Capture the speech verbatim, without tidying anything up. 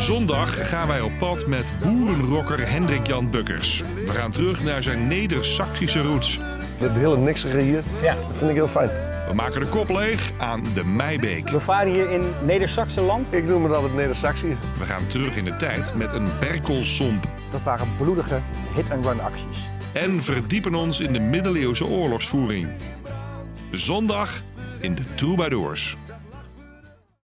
Zondag gaan wij op pad met boerenrocker Hendrik Jan Bukkers. We gaan terug naar zijn Neder-Saksische roots. Het hele niksige hier, Ja. dat vind ik heel fijn. We maken de kop leeg aan de Meibeek. We varen hier in Neder-Saxenland. Ik noem het altijd Neder-Saxië. We gaan terug in de tijd met een berkelsomp. Dat waren bloedige hit-and-run acties. En verdiepen ons in de middeleeuwse oorlogsvoering. Zondag in de Troubadours.